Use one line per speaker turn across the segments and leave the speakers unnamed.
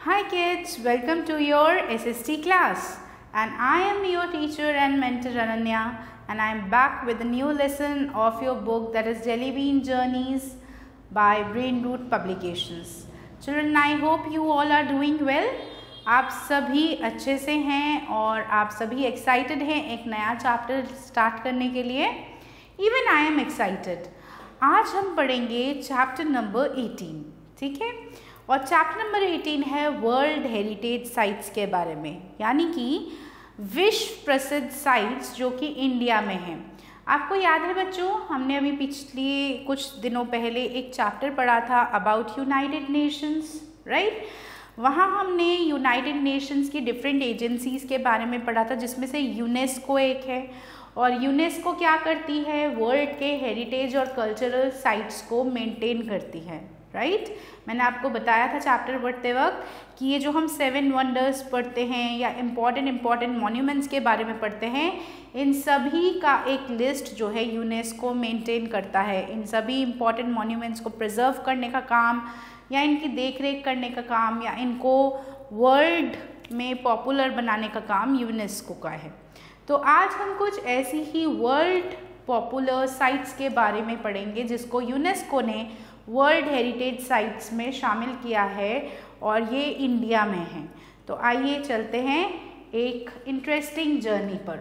Hi kids, welcome to your SST class and I am your teacher and mentor Ananya and I am back with a new lesson of your book that is Jelly Bean Journeys by Brain Root Publications. Children, I hope you all are doing well. आप सभी अच्छे से हैं और आप सभी excited हैं एक नया चैप्टर स्टार्ट करने के लिए. Even I am excited. आज हम पढ़ेंगे चैप्टर नंबर 18, ठीक है. और चैप्टर नंबर 18 है वर्ल्ड हेरिटेज साइट्स के बारे में, यानी कि विश्व प्रसिद्ध साइट्स जो कि इंडिया में हैं. आपको याद है बच्चों, हमने अभी पिछले कुछ दिनों पहले एक चैप्टर पढ़ा था अबाउट यूनाइटेड नेशंस, राइट. वहाँ हमने यूनाइटेड नेशंस की डिफरेंट एजेंसीज़ के बारे में पढ़ा था, जिसमें से यूनेस्को एक है. और यूनेस्को क्या करती है, वर्ल्ड के हेरिटेज और कल्चरल साइट्स को मेंटेन करती है, राइट. मैंने आपको बताया था चैप्टर पढ़ते वक्त कि ये जो हम 7 वंडर्स पढ़ते हैं या इम्पॉर्टेंट मॉन्यूमेंट्स के बारे में पढ़ते हैं, इन सभी का एक लिस्ट जो है यूनेस्को मेंटेन करता है. इन सभी इम्पॉर्टेंट मॉन्यूमेंट्स को प्रिजर्व करने का काम या इनकी देखरेख करने का काम या इनको वर्ल्ड में पॉपुलर बनाने का काम यूनेस्को का है. तो आज हम कुछ ऐसी ही वर्ल्ड पॉपुलर साइट्स के बारे में पढ़ेंगे जिसको यूनेस्को ने वर्ल्ड हेरिटेज साइट्स में शामिल किया है और ये इंडिया में हैं. तो आइए चलते हैं एक इंटरेस्टिंग जर्नी पर.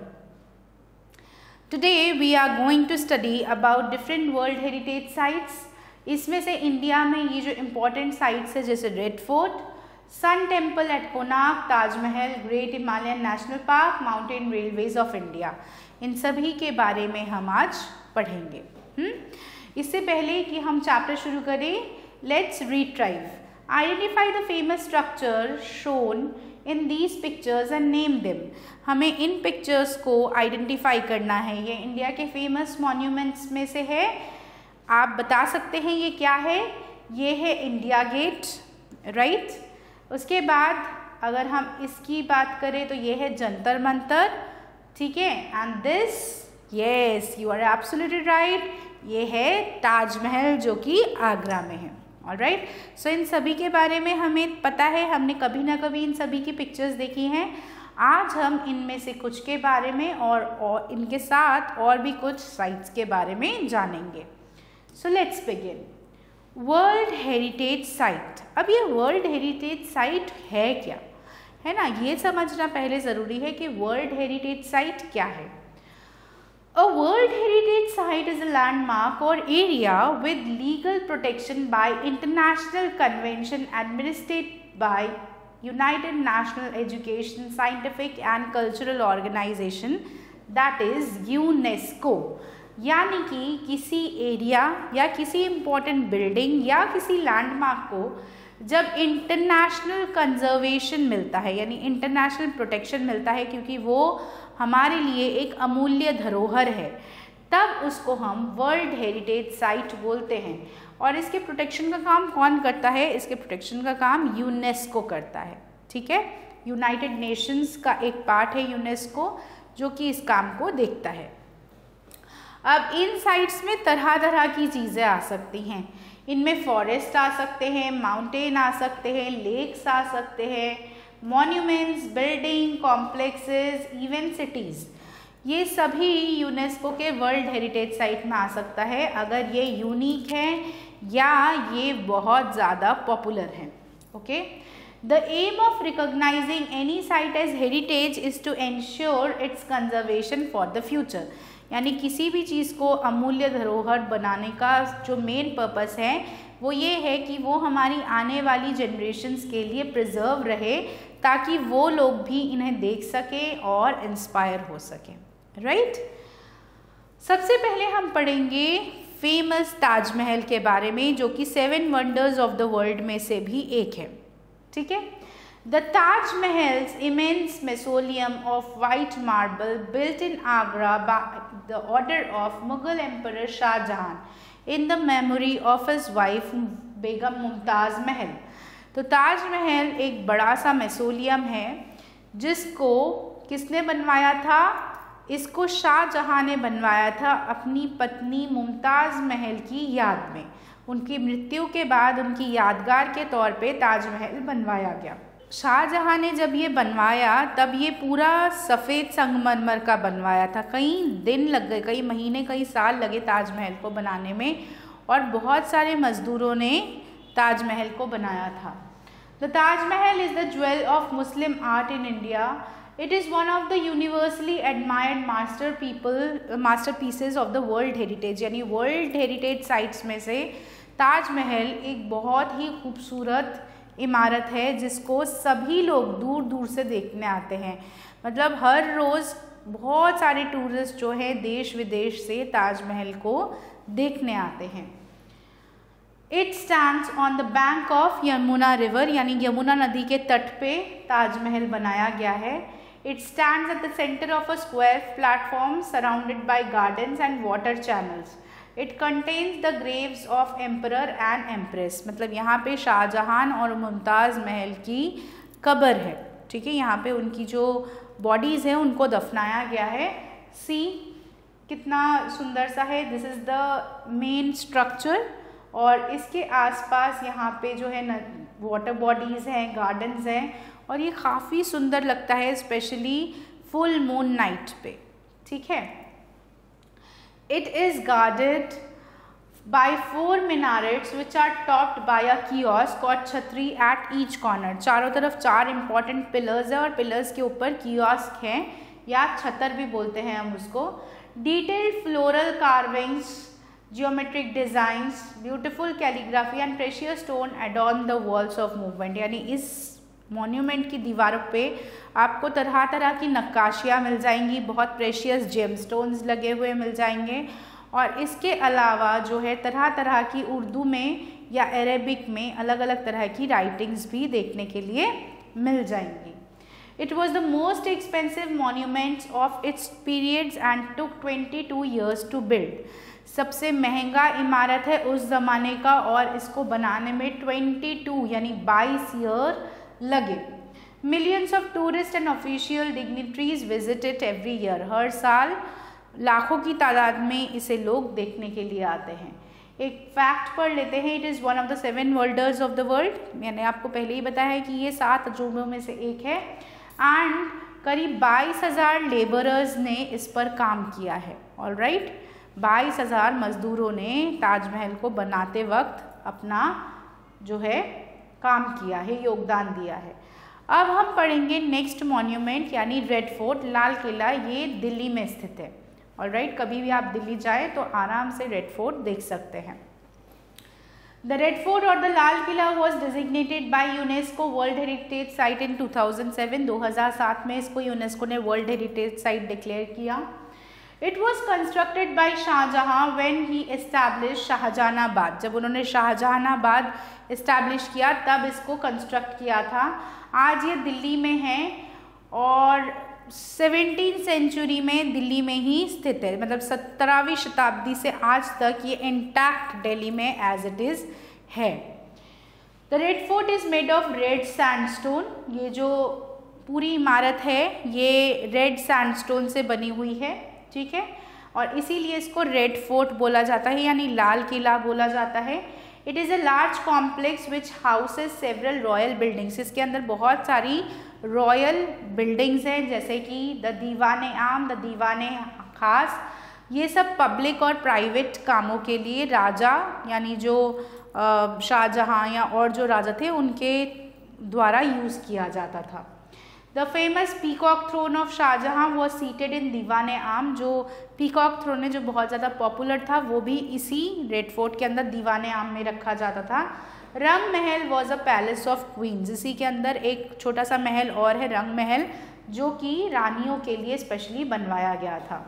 Today we are going to study about different world heritage sites. इसमें से इंडिया में ये जो इम्पोर्टेंट साइट्स है जैसे Red Fort, Sun temple at Konark, Taj Mahal, Great Himalayan national Park, Mountain Railways of India, इन सभी के बारे में हम आज पढ़ेंगे. इससे पहले कि हम चैप्टर शुरू करें, let's retrieve. Identify the famous structure shown in these pictures and name them. हमें इन पिक्चर्स को आइडेंटिफाई करना है. ये इंडिया के फेमस मॉन्यूमेंट्स में से है. आप बता सकते हैं ये क्या है. ये है इंडिया गेट, राइट. उसके बाद अगर हम इसकी बात करें तो ये है जंतर मंतर, ठीक है. And this, yes you are absolutely right, ये है ताजमहल जो कि आगरा में है. ऑलराइट. सो इन सभी के बारे में हमें पता है, हमने कभी ना कभी इन सभी की पिक्चर्स देखी हैं. आज हम इनमें से कुछ के बारे में और इनके साथ और भी कुछ साइट्स के बारे में जानेंगे. So let's begin. World heritage site. अब ये वर्ल्ड हेरिटेज साइट है क्या, है ना, ये समझना पहले ज़रूरी है कि वर्ल्ड हेरिटेज साइट क्या है. A World Heritage Site is a landmark or area with legal protection by international convention administered by United National Education, Scientific and Cultural Organization, that is UNESCO. यानी कि किसी एरिया या किसी important building या किसी landmark को जब international conservation मिलता है, यानी इंटरनेशनल प्रोटेक्शन मिलता है क्योंकि वो हमारे लिए एक अमूल्य धरोहर है, तब उसको हम वर्ल्ड हेरिटेज साइट बोलते हैं. और इसके प्रोटेक्शन का काम कौन करता है, इसके प्रोटेक्शन का काम यूनेस्को करता है, ठीक है. यूनाइटेड नेशंस का एक पार्ट है यूनेस्को जो कि इस काम को देखता है. अब इन साइट्स में तरह तरह की चीज़ें आ सकती हैं. इनमें फॉरेस्ट आ सकते हैं, माउंटेन आ सकते हैं, लेक्स आ सकते हैं, monuments, building, complexes, even cities. ये सभी यूनेस्को के वर्ल्ड हेरिटेज साइट में आ सकता है अगर ये यूनिक है या ये बहुत ज़्यादा पॉपुलर है. Okay. The aim of recognising any site as heritage is to ensure its conservation for the future. यानी किसी भी चीज़ को अमूल्य धरोहर बनाने का जो मेन पर्पस है वो ये है कि वो हमारी आने वाली जनरेशन्स के लिए प्रिजर्व रहे, ताकि वो लोग भी इन्हें देख सकें और इंस्पायर हो सकें, राइट. सबसे पहले हम पढ़ेंगे फेमस ताजमहल के बारे में जो कि 7 वंडर्स ऑफ द वर्ल्ड में से भी एक है, ठीक है. The Taj Mahal's immense mausoleum of white marble built in Agra by the order of Mughal Emperor Shah Jahan in the memory of his wife Begum Mumtaz Mahal. तो ताजमहल एक बड़ा सा मेसोलियम है जिसको किसने बनवाया था, इसको शाहजहां ने बनवाया था अपनी पत्नी मुमताज़ महल की याद में. उनकी मृत्यु के बाद उनकी यादगार के तौर पे ताजमहल बनवाया गया. शाहजहाँ ने जब ये बनवाया तब ये पूरा सफ़ेद संगमरमर का बनवाया था। कई दिन लग गए, कई महीने, कई साल लगे ताजमहल को बनाने में, और बहुत सारे मज़दूरों ने ताजमहल को बनाया था। The Taj Mahal is the jewel of Muslim art in India. It is one of the universally admired masterpieces of the world heritage, यानी वर्ल्ड हेरिटेज साइट्स में से ताजमहल एक बहुत ही खूबसूरत इमारत है जिसको सभी लोग दूर दूर से देखने आते हैं। मतलब हर रोज़ बहुत सारे टूरिस्ट जो हैं देश विदेश से ताजमहल को देखने आते हैं। It stands on the bank of Yamuna river, यानी यमुना नदी के तट पे ताजमहल बनाया गया है। It stands at the centre of a square platform surrounded by gardens and water channels. It contains the graves of emperor and empress, मतलब यहाँ पे शाहजहां और मुमताज़ महल की कब्र है। ठीक है, यहाँ पे उनकी जो बॉडीज़ हैं उनको दफनाया गया है। सी कितना सुंदर सा है। This is the main structure, और इसके आसपास यहाँ पे जो है न वाटर बॉडीज़ हैं, गार्डन्स हैं, और ये काफ़ी सुंदर लगता है स्पेशली फुल मून नाइट पे। ठीक है। It is guarded by 4 minarets which are topped by a kiosk और छतरी at each corner। चारों तरफ 4 important pillars है और pillars के ऊपर kiosk है या छतर भी बोलते हैं हम उसको। Detailed floral carvings, geometric designs, beautiful calligraphy and precious stone adorn the walls of movement, यानी इस मॉन्यूमेंट की दीवारों पे आपको तरह तरह की नक्काशियाँ मिल जाएंगी, बहुत प्रेशियस जेमस्टोन्स लगे हुए मिल जाएंगे, और इसके अलावा जो है तरह तरह की उर्दू में या अरेबिक में अलग अलग तरह की राइटिंग्स भी देखने के लिए मिल जाएंगी। It was the most expensive monuments of its periods and took 22 years to build. सबसे महंगा इमारत है उस ज़माने का, और इसको बनाने में 22 यानी 22 ईयर लगे। Millions of tourist and official dignitaries visit it every year. हर साल लाखों की तादाद में इसे लोग देखने के लिए आते हैं। एक फैक्ट पढ़ लेते हैं। It is one of the 7 wonders of the world. मैंने आपको पहले ही बताया है कि ये 7 अजूबों में से एक है, एंड करीब 22,000 लेबरर्स ने इस पर काम किया है। ऑलराइट, 22,000 मजदूरों ने ताजमहल को बनाते वक्त अपना जो है काम किया है, योगदान दिया है। अब हम पढ़ेंगे नेक्स्ट मॉन्यूमेंट यानी रेड फोर्ट, लाल किला। ये दिल्ली में स्थित है। ऑलराइट, कभी भी आप दिल्ली जाएं तो आराम से रेड फोर्ट देख सकते हैं। द रेड फोर्ट और the Lal Qila was designated by UNESCO world heritage site in 2007। 2007 में इसको यूनेस्को ने वर्ल्ड हेरिटेज साइट डिक्लेयर किया। It was constructed by Shah Jahan when he establish Shahjahanabad. जब उन्होंने शाहजहानाबाद इस्टेब्लिश किया तब इसको कंस्ट्रक्ट किया था। आज ये दिल्ली में है और 17वीं सेंचुरी में दिल्ली में ही स्थित है। मतलब 17वीं शताब्दी से आज तक ये इंटैक्ट दिल्ली में एज इट इज़ है। The red fort is made of red sandstone. ये जो पूरी इमारत है ये रेड सैंडस्टोन से बनी हुई है। ठीक है, और इसीलिए इसको रेड फोर्ट बोला जाता है यानी लाल किला बोला जाता है। It is a large complex which houses several royal buildings. इसके अंदर बहुत सारी रॉयल बिल्डिंग्स हैं, जैसे कि द दीवाने आम, द दीवाने खास। ये सब पब्लिक और प्राइवेट कामों के लिए राजा यानी जो शाहजहाँ या और जो राजा थे उनके द्वारा यूज़ किया जाता था। The famous peacock throne of Shah Jahan was seated in Diwane Aam. जो पीकॉक थ्रोन है जो बहुत ज़्यादा पॉपुलर था वो भी इसी रेड फोर्ट के अंदर दीवाने आम में रखा जाता था। Rang Mahal was a palace of queens. इसी के अंदर एक छोटा सा महल और है रंग महल, जो कि रानियों के लिए स्पेशली बनवाया गया था।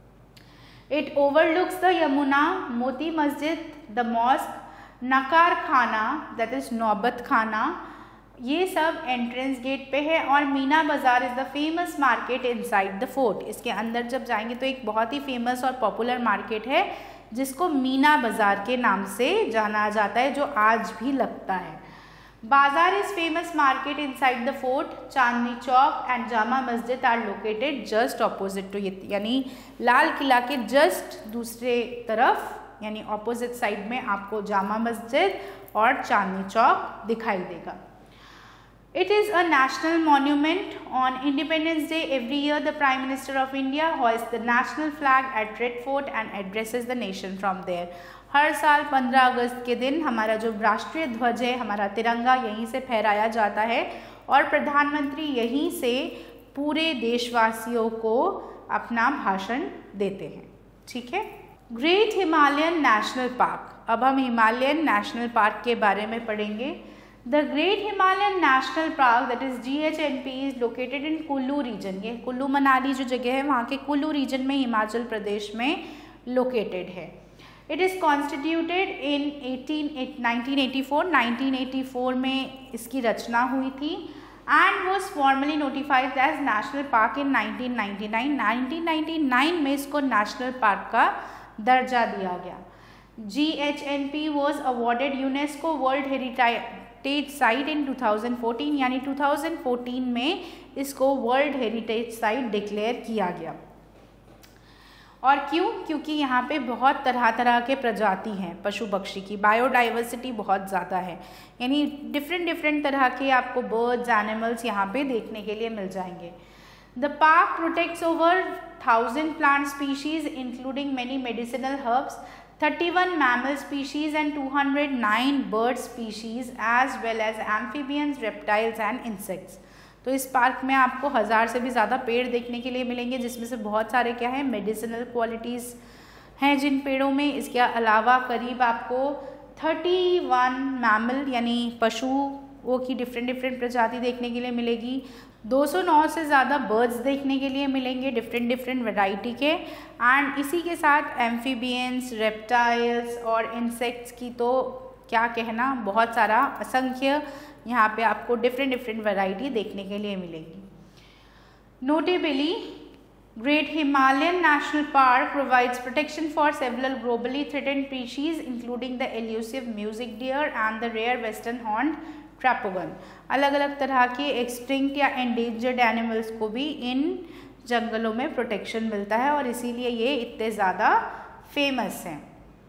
It overlooks the Yamuna, Moti Masjid, the mosque, नकार खाना दैट इज़ नौबत खाना, ये सब एंट्रेंस गेट पे है। और Meena Bazaar is the famous market inside the fort. इसके अंदर जब जाएंगे तो एक बहुत ही फेमस और पॉपुलर मार्केट है जिसको मीना बाज़ार के नाम से जाना जाता है, जो आज भी लगता है। Bazaar is famous market inside the fort. Chandni Chowk and Jama Masjid are located just opposite to it, यानी लाल किला के जस्ट दूसरे तरफ यानी ऑपोजिट साइड में आपको जामा मस्जिद और चांदनी चौक दिखाई देगा। It is a national monument. On Independence Day every year the Prime Minister of India hoists the national flag at Red Fort and addresses the nation from there. हर साल 15 अगस्त के दिन हमारा जो राष्ट्रीय ध्वज है, हमारा तिरंगा यहीं से फहराया जाता है और प्रधानमंत्री यहीं से पूरे देशवासियों को अपना भाषण देते हैं। ठीक है। ग्रेट हिमालयन नेशनल पार्क, अब हम हिमालयन नेशनल पार्क के बारे में पढ़ेंगे। The Great Himalayan National Park, that is GHNP, is located in Kullu region. ये कुल्लू मनाली जो जगह है वहाँ के कुल्लू रीजन में हिमाचल प्रदेश में लोकेटेड है। It is constituted in 1984 में इसकी रचना हुई थी and was formally notified as National Park in 1999. 1999 में इसको नेशनल पार्क का दर्जा दिया गया। GHNP was awarded UNESCO World Heritage site in 2014, यानी 2014 में इसको वर्ल्ड हेरिटेज साइट डिक्लेयर किया गया। और क्यों? क्योंकि यहाँ पे बहुत तरह तरह के प्रजाति हैं पशु पक्षी की, बायोडाइवर्सिटी बहुत ज़्यादा है, यानी डिफरेंट तरह के आपको बर्ड्स एनिमल्स यहाँ पे देखने के लिए मिल जाएंगे। The park protects over 1000 plant species including many medicinal herbs, 31 mammal species and 209 bird species as well as amphibians, reptiles and insects। तो इस पार्क में आपको 1000 से भी ज़्यादा पेड़ देखने के लिए मिलेंगे, जिसमें से बहुत सारे क्या है, मेडिसिनल क्वालिटीज़ हैं जिन पेड़ों में। इसके अलावा करीब आपको 31 मैमल यानी पशुओं की डिफरेंट प्रजाति देखने के लिए मिलेगी। 209 से ज़्यादा बर्ड्स देखने के लिए मिलेंगे डिफरेंट वैरायटी के, एंड इसी के साथ एम्फीबियंस, रेप्टाइल्स और इंसेक्ट्स की तो क्या कहना, बहुत सारा असंख्य यहाँ पे आपको डिफरेंट वैरायटी देखने के लिए मिलेगी। Notably Great Himalayan National Park provides protection for several globally threatened species including the elusive music deer and the rare western horned tragopan. अलग अलग तरह के एक्सटिंक्ट या एंडेंजर्ड एनिमल्स को भी इन जंगलों में प्रोटेक्शन मिलता है और इसीलिए ये इतने ज़्यादा फेमस हैं।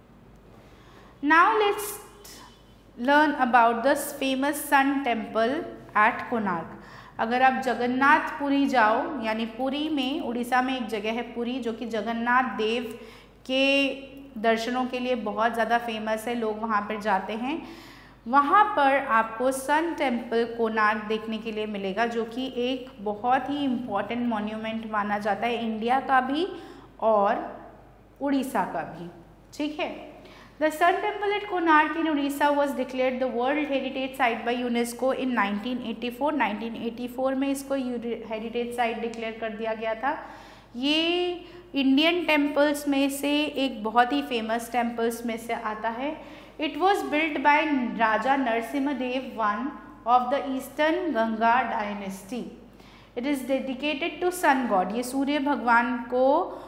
Now let's learn about the famous sun temple at Konark. अगर आप जगन्नाथपुरी जाओ, यानी पुरी में, उड़ीसा में एक जगह है पुरी जो कि जगन्नाथ देव के दर्शनों के लिए बहुत ज़्यादा फेमस है, लोग वहाँ पर जाते हैं। वहाँ पर आपको सन टेम्पल कोणार्क देखने के लिए मिलेगा, जो कि एक बहुत ही इम्पॉर्टेंट मॉन्यूमेंट माना जाता है, इंडिया का भी और उड़ीसा का भी। ठीक है। The sun temple at Konark in Orissa was declared the world heritage site by UNESCO in 1984। 1984 में इसको हेरिटेज साइट डिक्लेयर कर दिया गया था। ये इंडियन टेम्पल्स में से एक बहुत ही फेमस टेम्पल्स में से आता है। It was built by Raja Narsimhadev I of the Eastern Ganga dynasty. It is dedicated to sun god. ये सूर्य भगवान को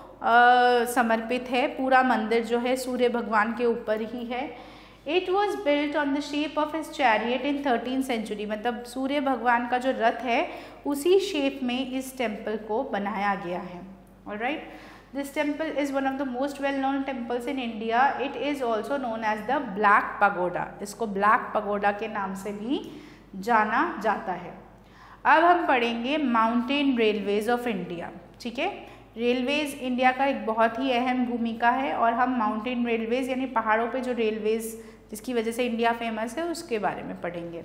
समर्पित है। पूरा मंदिर जो है सूर्य भगवान के ऊपर ही है। It was built on the shape of his chariot in 13th century। मतलब सूर्य भगवान का जो रथ है उसी शेप में इस टेम्पल को बनाया गया है। Alright. This temple is one of the most well-known temples in India. It is also known as the Black Pagoda. इसको Black Pagoda के नाम से भी जाना जाता है। अब हम पढ़ेंगे माउंटेन रेलवेज ऑफ इंडिया। ठीक है। रेलवेज इंडिया का एक बहुत ही अहम भूमिका है और हम माउंटेन रेलवेज यानी पहाड़ों पे जो रेलवेज जिसकी वजह से इंडिया फेमस है उसके बारे में पढ़ेंगे।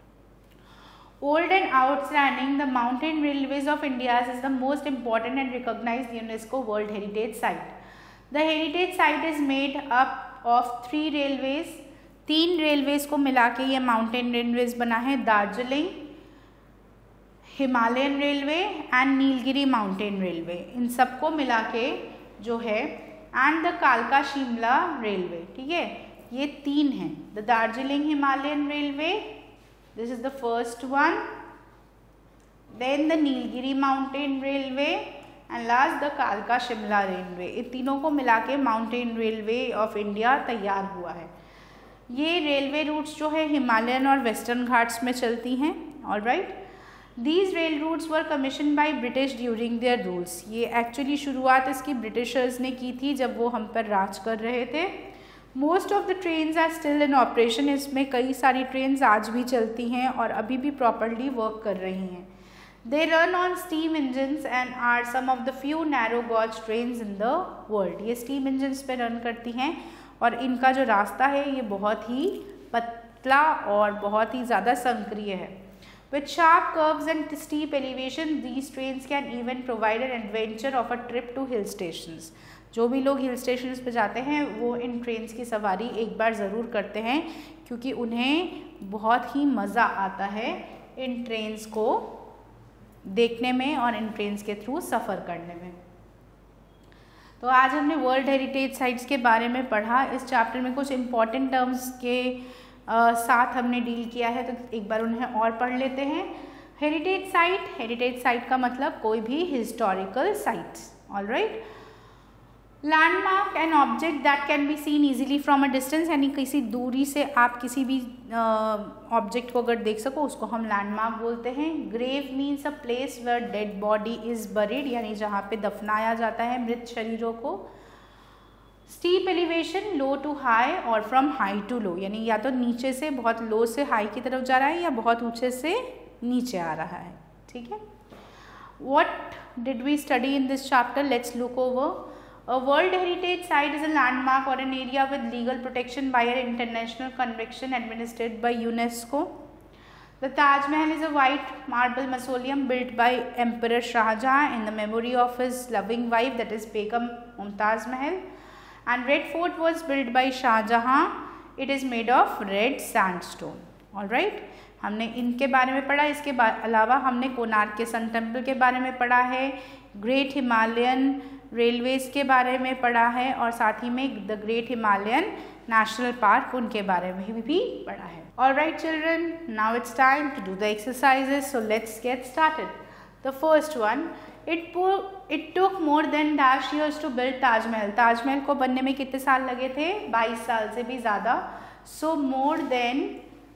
Old and outstanding, the mountain railways of India is the most important and recognized UNESCO World Heritage Site. The heritage site is made up of 3 railways. 3 railways को मिला के ये माउंटेन रेलवेज बना है। Darjeeling Himalayan railway and Nilgiri mountain railway, इन सबको मिला के जो है, एंड द कालका शिमला रेलवे। ठीक है, ये 3 हैं। The Darjeeling Himalayan railway, this is the first one, then the Nilgiri mountain railway and last the Kalka Shimla railway। इन तीनों को मिला के माउंटेन रेलवे ऑफ इंडिया तैयार हुआ है। ये रेलवे रूट्स जो है हिमालयन और वेस्टर्न घाट्स में चलती हैं। Alright, these rail routes were commission by British during their rules. ये एक्चुअली शुरुआत इसकी ब्रिटिशर्स ने की थी जब वो हम पर राज कर रहे थे। Most of the trains are still in operation, इसमें कई सारी ट्रेन्स आज भी चलती हैं और अभी भी प्रॉपरली वर्क कर रही हैं. They run on steam engines and are some of the few narrow gauge trains in the world. ये स्टीम इंजन्स पे रन करती हैं और इनका जो रास्ता है ये बहुत ही पतला और बहुत ही ज़्यादा संक्रिय है. With sharp curves and steep elevation, these trains can even provide an adventure of a trip to hill stations. जो भी लोग हिल स्टेशंस पे जाते हैं वो इन ट्रेन्स की सवारी एक बार ज़रूर करते हैं क्योंकि उन्हें बहुत ही मज़ा आता है इन ट्रेन्स को देखने में और इन ट्रेन्स के थ्रू सफ़र करने में. तो आज हमने वर्ल्ड हेरिटेज साइट्स के बारे में पढ़ा. इस चैप्टर में कुछ इम्पॉर्टेंट टर्म्स के साथ हमने डील किया है, तो एक बार उन्हें और पढ़ लेते हैं. हेरिटेज साइट का मतलब कोई भी historical sites. Alright. Landmark an object that can be seen easily from a distance, यानी किसी दूरी से आप किसी भी ऑब्जेक्ट को अगर देख सको उसको हम लैंडमार्क बोलते हैं. Grave means a place where dead body is buried, यानी जहाँ पे दफनाया जाता है मृत शरीरों को. Steep elevation, low to high और फ्रॉम हाई टू लो, यानी या तो नीचे से बहुत लो से हाई की तरफ जा रहा है या बहुत ऊंचे से नीचे आ रहा है. ठीक है. What did we study in this chapter? Let's look over. A World Heritage Site is a landmark or an area with legal protection by an international convention administered by UNESCO. The Taj Mahal is a white marble mausoleum built by Emperor Shah Jahan in the memory of his loving wife, that is Begum Mumtaz Mahal. And Red Fort was built by Shah Jahan. It is made of red sandstone. All right. हमने इनके बारे में पढ़ा. इसके अलावा हमने कोणार्क के sun temple के बारे में पढ़ा है, ग्रेट हिमालयन रेलवेज के बारे में पढ़ा है और साथ ही में the great Himalayan national park उनके बारे में भी पढ़ा है. Alright children, now it's time to do the exercises, so let's get started. The first one, it took more than dash years to build Taj Mahal. Taj Mahal को बनने में कितने साल लगे थे? 22 साल से भी ज़्यादा. So more than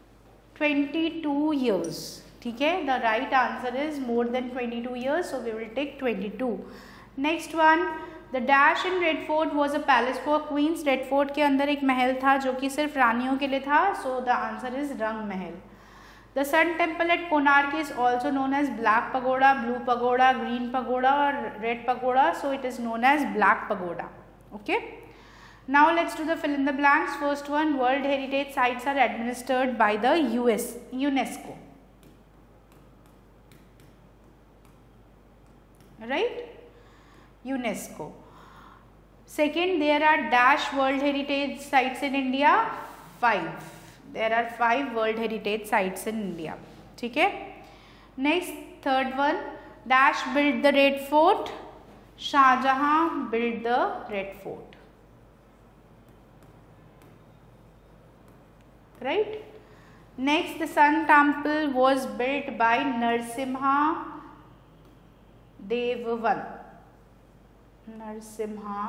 22 years. ठीक है. The right answer is more than 22 years, so we will take 22. Next one, the dash in red fort was a palace for queens. Red fort के अंदर एक महल था जो कि सिर्फ रानियों के लिए था, so the answer is Rang Mahal. The sun temple at Konark is also known as black pagoda, blue pagoda, green pagoda और red pagoda, so it is known as black pagoda. Okay. Now let's do the fill in the blanks. First one, world heritage sites are administered by the UNESCO. Right. UNESCO. Second, there are dash World Heritage Sites in India. 5. There are 5 World Heritage Sites in India. ठीक है. Next, third one, dash built the Red Fort. Shah Jahan built the Red Fort. Right. Next, the Sun Temple was built by Narasimha Dev I. Narasimha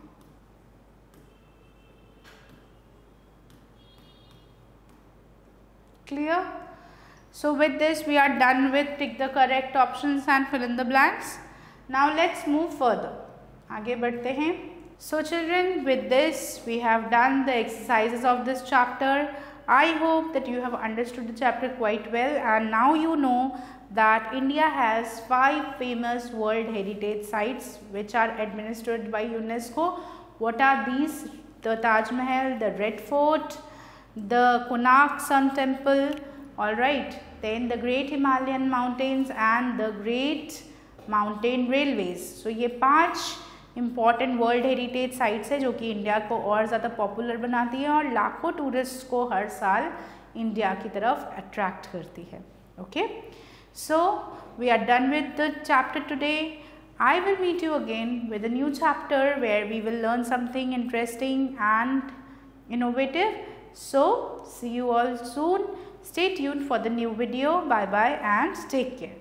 clear. So with this we are done with tick the correct options and fill in the blanks. Now let's move further. आगे बढ़ते हैं. So children, with this we have done the exercises of this chapter. I hope that you have understood the chapter quite well, and now you know that India has 5 famous World Heritage Sites which are administered by UNESCO. What are these? The Taj Mahal, the Red Fort, the Konark Sun Temple, alright, then the Great Himalayan Mountains and the Great Mountain Railways. So ये 5 important world heritage sites है जो कि India को और ज़्यादा popular बनाती है और लाखों टूरिस्ट को हर साल इंडिया की तरफ अट्रैक्ट करती है. Okay. So we are done with the chapter today. I will meet you again with a new chapter where we will learn something interesting and innovative. So see you all soon. Stay tuned for the new video. Bye bye and take care.